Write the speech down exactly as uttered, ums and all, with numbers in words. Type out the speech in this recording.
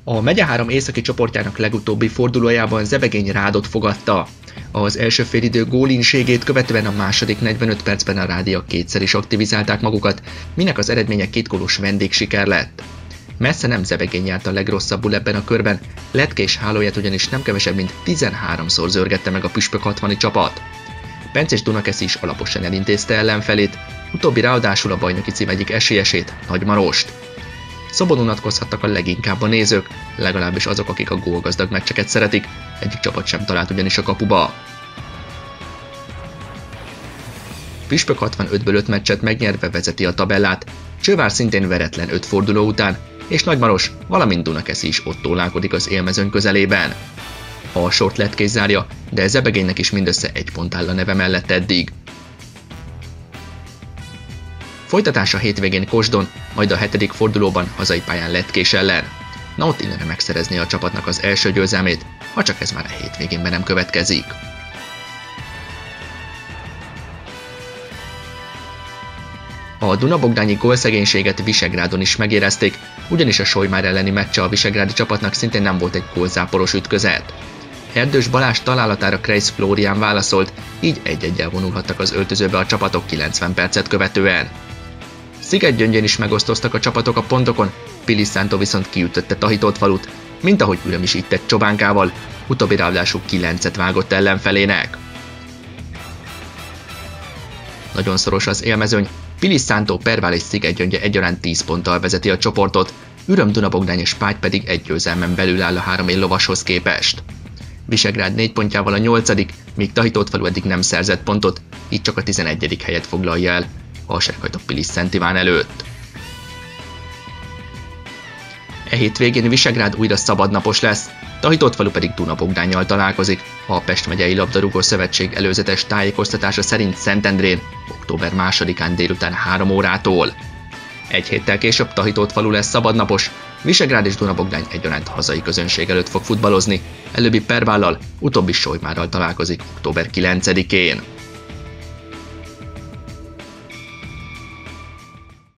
A megye három északi csoportjának legutóbbi fordulójában Zebegény Rádot fogadta. Az első félidő gólinségét követően a második negyvenöt percben a rádiak kétszer is aktivizálták magukat, minek az eredménye kétgólos vendégsiker lett. Messze nem Zebegény járt a legrosszabbul ebben a körben, Letkés hálóját ugyanis nem kevesebb mint tizenháromszor zörgette meg a Püspök hatvani csapat. Bencés Dunakeszi is alaposan elintézte ellenfelét, utóbbi ráadásul a bajnoki cím egyik esélyesét, Nagymarost. Szobon unatkozhattak a leginkább a nézők, legalábbis azok, akik a gólgazdag meccseket szeretik, egyik csapat sem talált ugyanis a kapuba. Püspök hatvanötből öt meccset megnyerve vezeti a tabellát, Csővár szintén veretlen öt forduló után, és Nagymaros, valamint Dunakeszi is ott tólálkodik az élmezőny közelében. A sort Letkés zárja, de Zebegénynek is mindössze egy pont áll a neve mellett eddig. Folytatás a hétvégén Kosdon, majd a hetedik fordulóban hazai pályán Letkés ellen. Na ott innen megszerezni a csapatnak az első győzelmét, ha csak ez már a hétvégén be nem következik. A Duna-Bogdányi gólszegénységet Visegrádon is megérezték, ugyanis a Solymár elleni meccse a visegrádi csapatnak szintén nem volt egy gólzáporos ütközet. Erdős Balázs találatára Kreisz Flórián válaszolt, így egy-egyel vonulhattak az öltözőbe a csapatok kilencven percet követően. Szigetgyöngyön is megosztoztak a csapatok a pontokon, Pilis Szántó viszont kiütötte Tahitótfalut, mint ahogy Üröm is így tett Csobánkával, utóbbi ráadásul kilencet vágott ellenfelének. Nagyon szoros az élmezőny, Pilis Szántó, Pervál és Szigetgyöngye egyaránt tíz ponttal vezeti a csoportot, Üröm, Duna-Bogdány és Págy pedig egy győzelmen belül áll a három éllovashoz képest. Visegrád négy pontjával a nyolcadik, míg Tahitótfalu eddig nem szerzett pontot, így csak a tizenegyedik helyet foglalja el, a Serhajtó Pilis Szent Iván előtt. E hétvégén Visegrád újra szabadnapos lesz, Tahitótfalu pedig Duna-Bogdánnyal találkozik, a Pest megyei labdarúgó szövetség előzetes tájékoztatása szerint Szentendrén október másodikán délután három órától. Egy héttel később Tahitótfalu lesz szabadnapos, Visegrád és Duna-Bogdány egyaránt hazai közönség előtt fog futballozni, előbbi Pervállal, utóbbi Solymárral találkozik október kilencedikén.